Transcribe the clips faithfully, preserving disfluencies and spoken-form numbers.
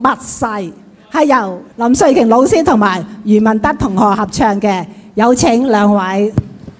密誓》，係由林瑞瓊老師同埋余文德同學合唱嘅，有請兩位。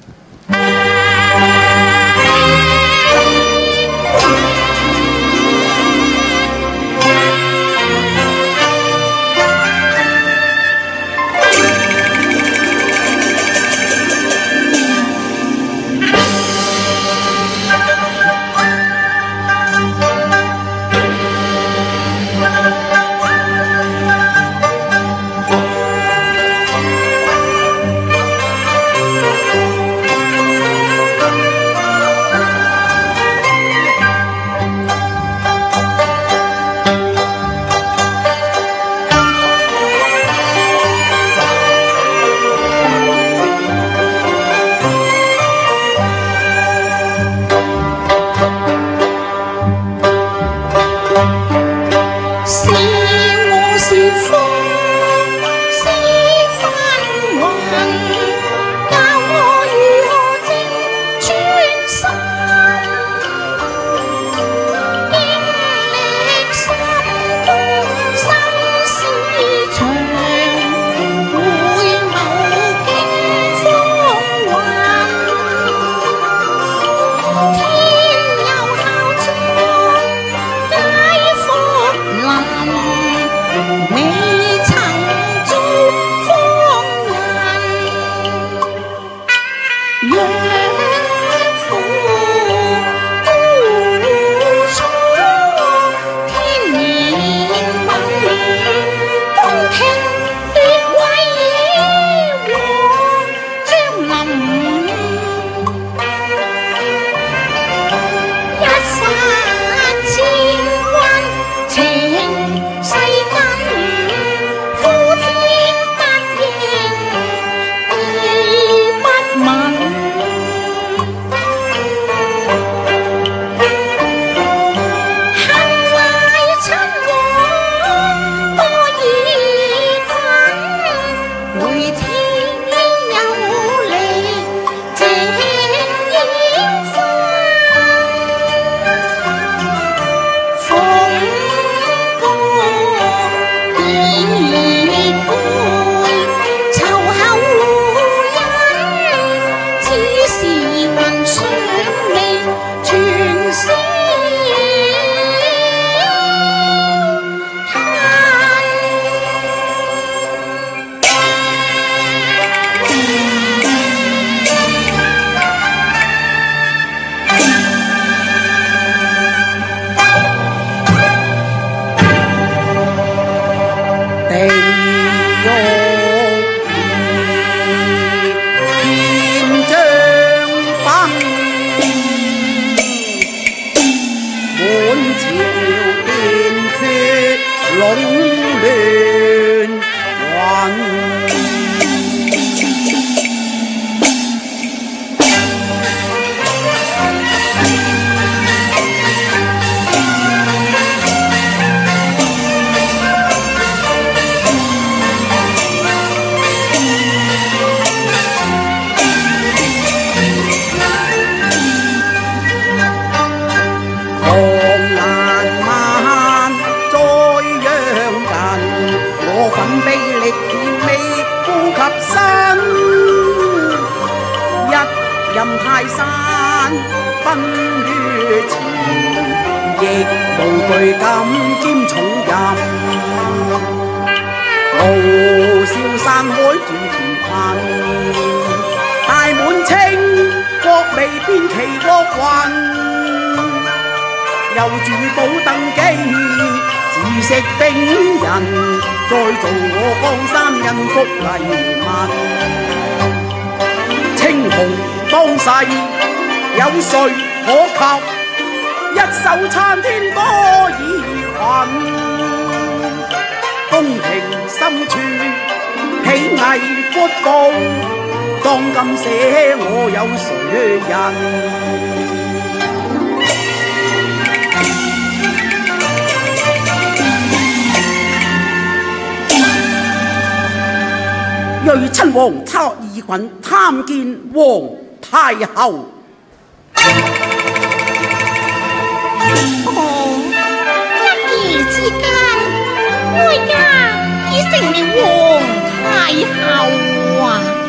睿親王他義郡參見皇太后。 哦，一夜之間， 了皇太后啊！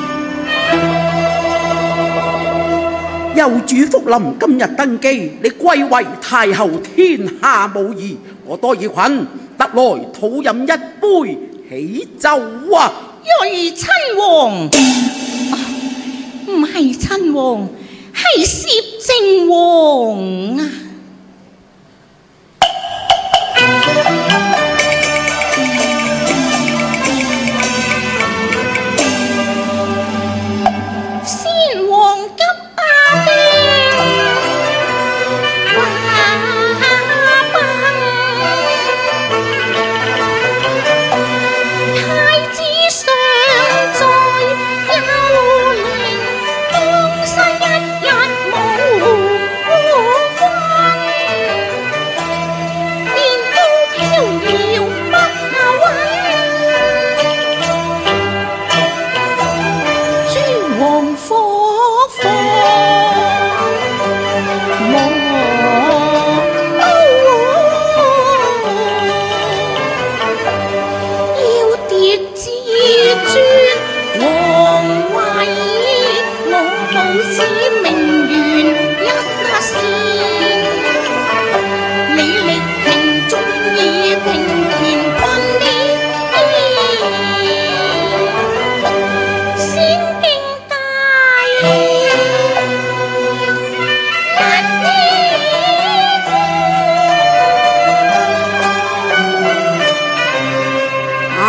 幼主福臨今日登基，你貴為太后，天下無疑。我多爾袞特來討飲一杯喜酒啊！ 瑞親王，唔係親王，係攝政王啊！先王急啊兵，話崩，太子尚在幽靈，江西一日無君，年高飄搖不穩，諸王火火莫要跌至尊皇位，我報此名緣一線，你力平終以平田困呢，先經大義一呢愛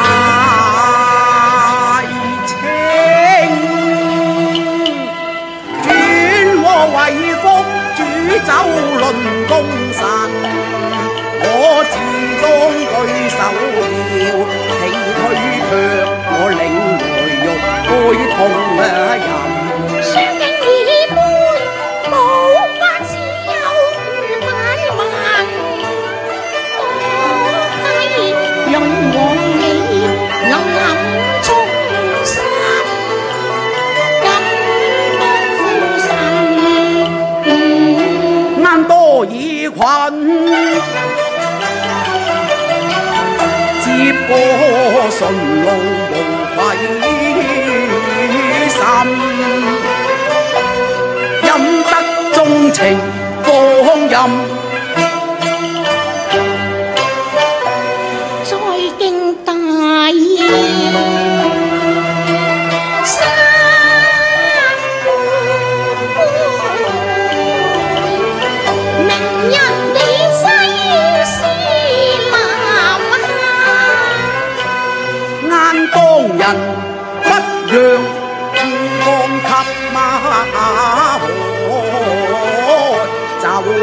情轉和為福，煮酒論功臣，我自當據守了，氣推卻我領來玉杯痛人。 上京二杯，無法自由如品文。我係人王你能能終身，金光富神。 啱多爾袞接過順路無愧心，飲得鍾情芳飲。 在京大義三杯，明日你揮師南下， 啱當人不讓天光給馬可就問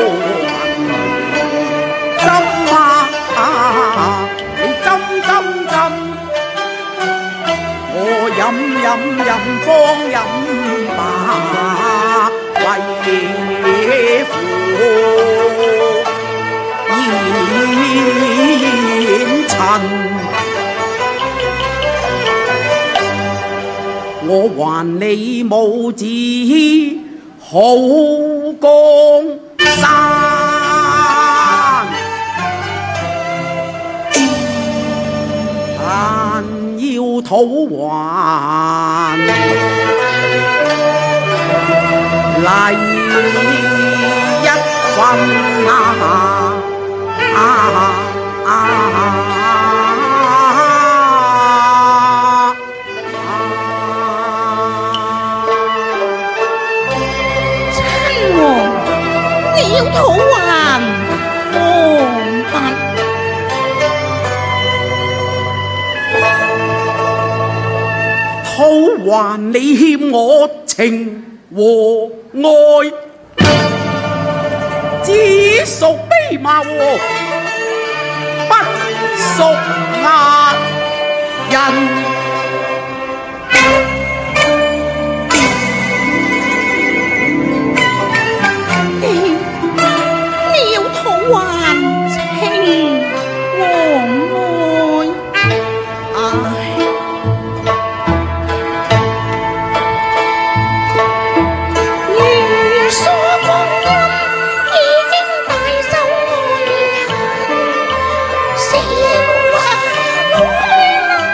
斟啊，你斟斟斟，我飲飲飲方飲吧，為父煙塵。我還你母子好江山，但要討還嚟一份啊！啊啊要討還王法， 討還你欠我情和愛，只屬卑馬和不屬亞人。 是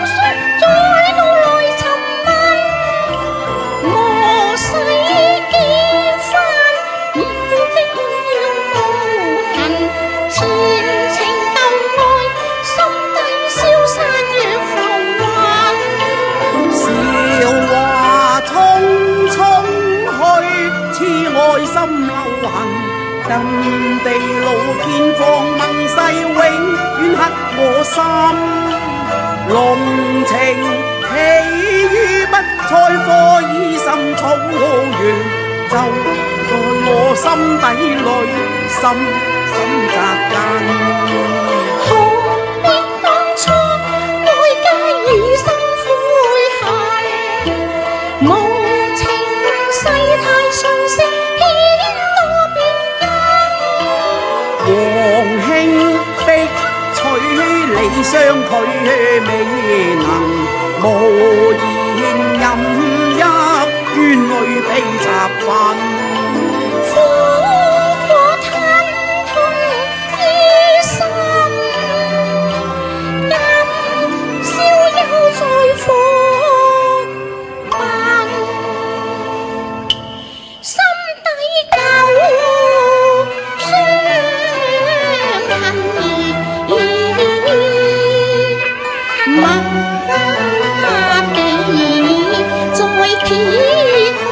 心，濃情起於不睬科以心草原，就在我心底裏深深扎根。 何必當初愛皆以心悔恨，無情世態瞬息顯多變更。 黃興逼取理相距未能，無言任一冤淚被插分。 苦果吞吞於心，今宵休再復問，心底舊傷痕默地再揭開。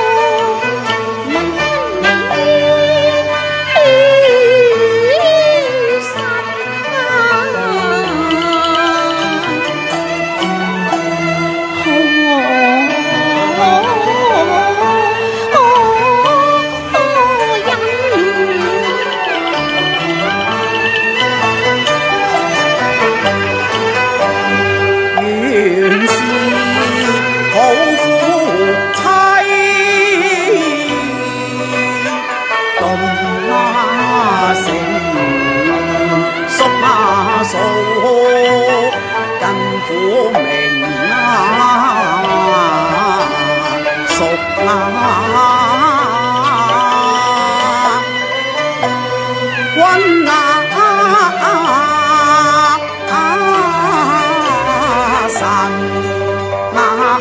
苦明啊，熟啊，君啊，神啊！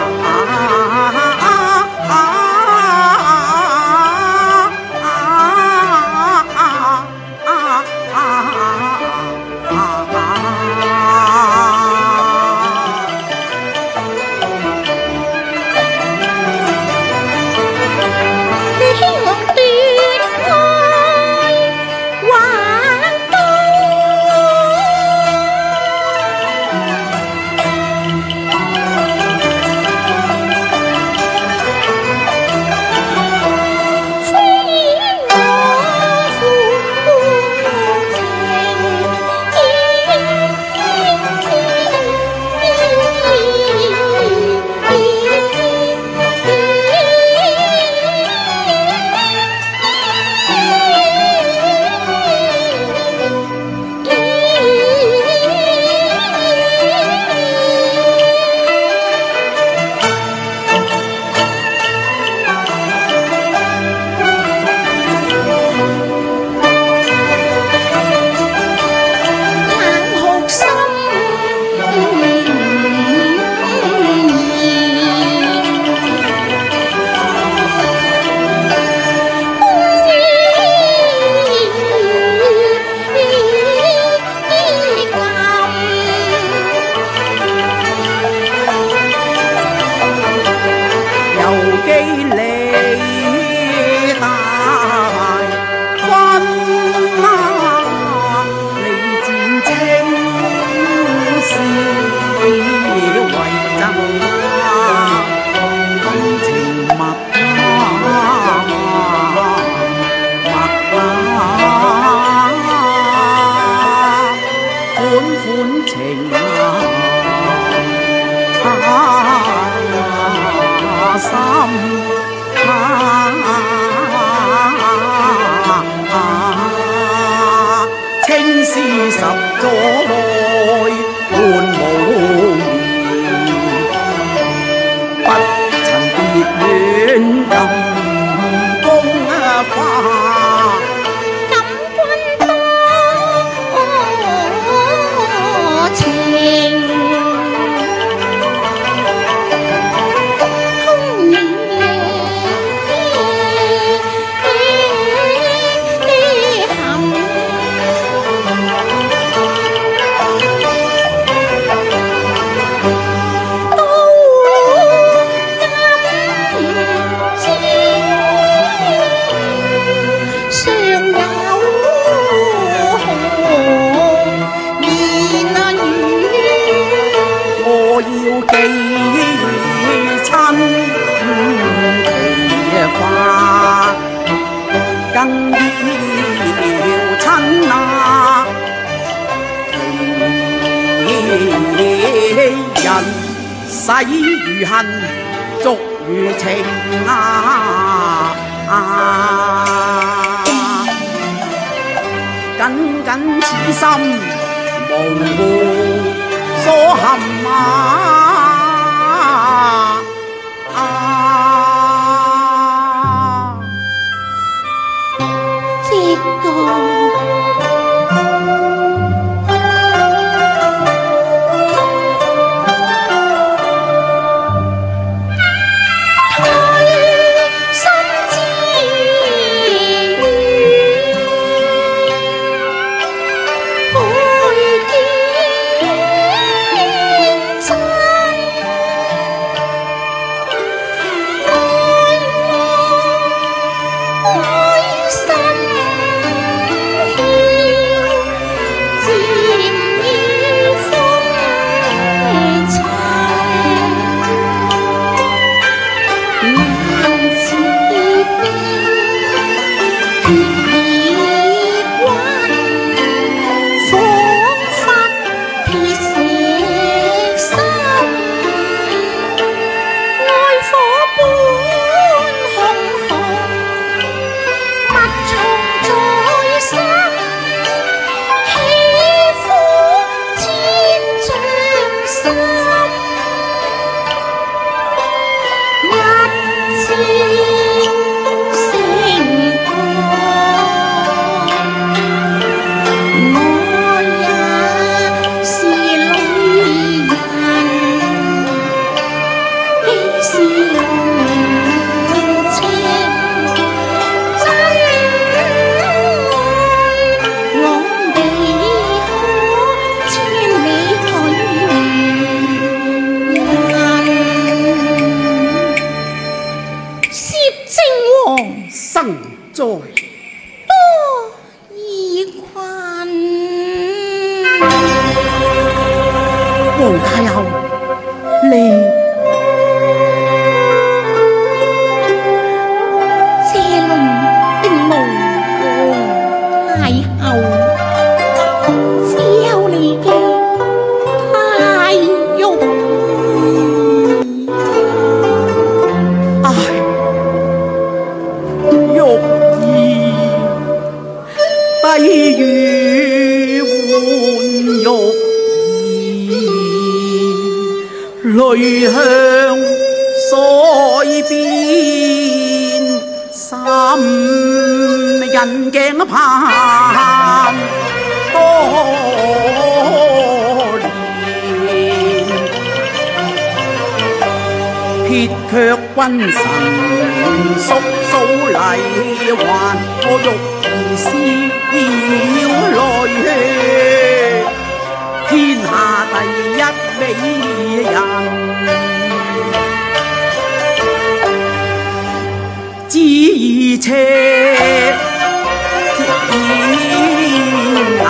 青絲十載換無言，不曾別戀咁風花。 感君多情，空餘含。 幾親其法，更要親那其人，使如恨，續如情啊！啊緊緊此心無所含啊！啊這個在多已困， 皇太后，你謝龍並無告太后，只有你嘅太玉唉。低於換玉兒，淚向腮邊，心人鏡盼多年，撇卻君臣叔嫂禮還我玉兒思要來天下第一美人，只宜斜天涯，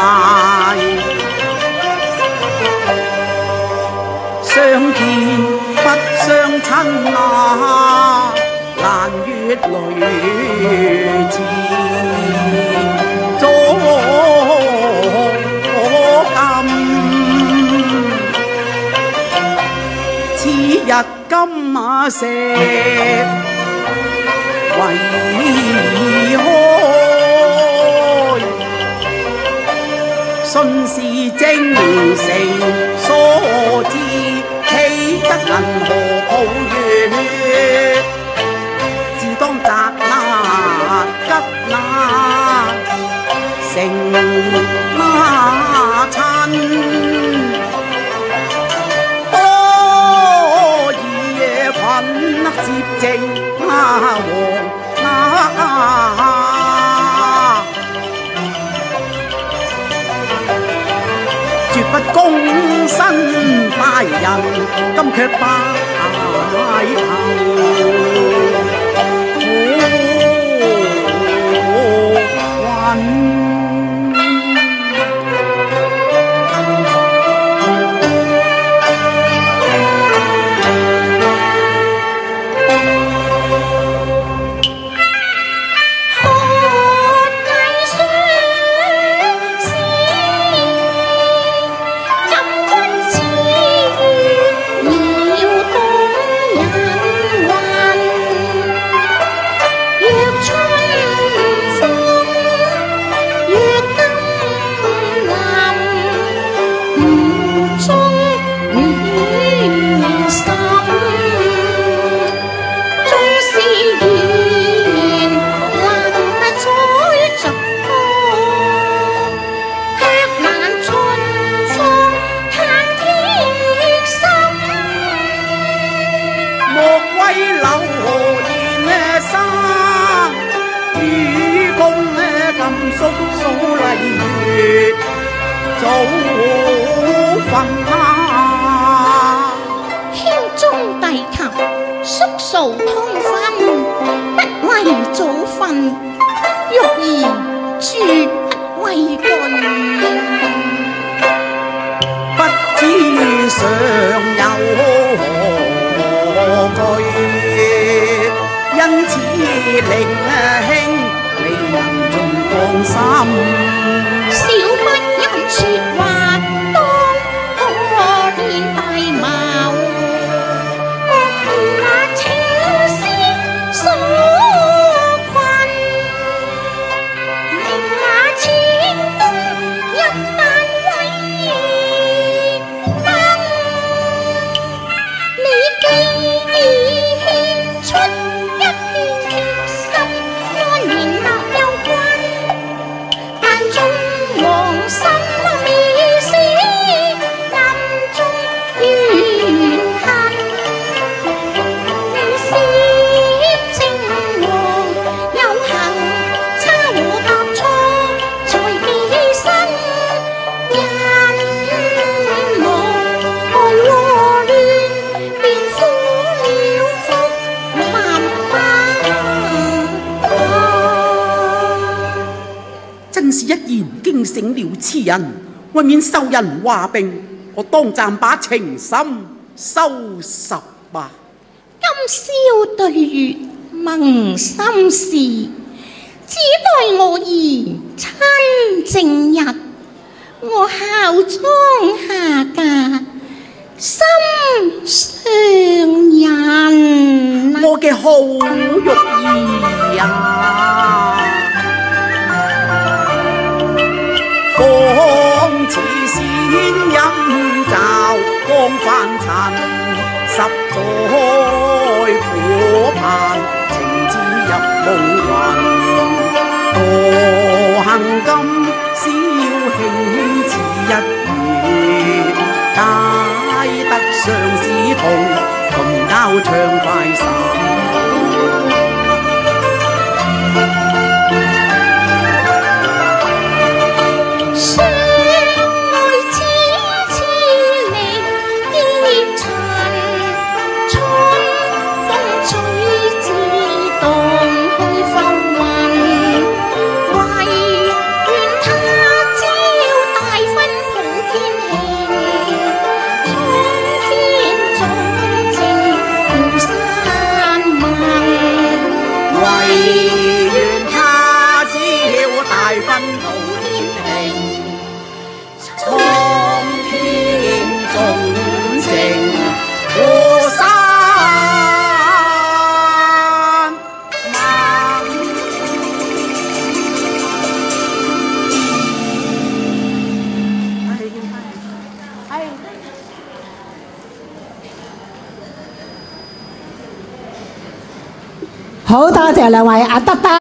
相見不相親啊，難越淚池。日金馬石為開，信是精誠所至，豈得銀河抱月？自當摘那吉那成那親。接正啊王啊，絕不躬身拜人，今卻拜頭。 中暖心。縱是言能再續，卻難盡放嘆鐵心。 莫為流言生，與共咁叔數麗月早瞓啊！ 箧中提及宿數通分，不為早瞓，欲兒絕不為據。 不知上有何據，因此令兄未能盡放心。 小不因說話當可憐大謀，莫如那情絲所困，令那千冬入但為燈。你既已獻出一片決心，安然立有君，但縱王心未死，暗中怨恨。你是正王，有幸差和踏錯，才寄身人無愛和亂，便苦了福慢慢。 真是一言驚醒了痴人，為免受人話病，我當暫把情深收拾吧。 今宵對月萌心事，只待我兒親正日，我孝莊下嫁，心上人。 我嘅好玉兒啊，仿似仙陰罩光凡塵，十載苦盼，情至入夢魂。多幸今宵輕輕似一月，解得相思痛，同交暢快手。 相愛只似力跌塵，春風吹至蕩去浮雲，唯願他朝大婚普天慶，蒼天總正妙山盟。 唯願他朝大婚普天慶，蒼天總正和山盟。 好多謝兩位阿德德。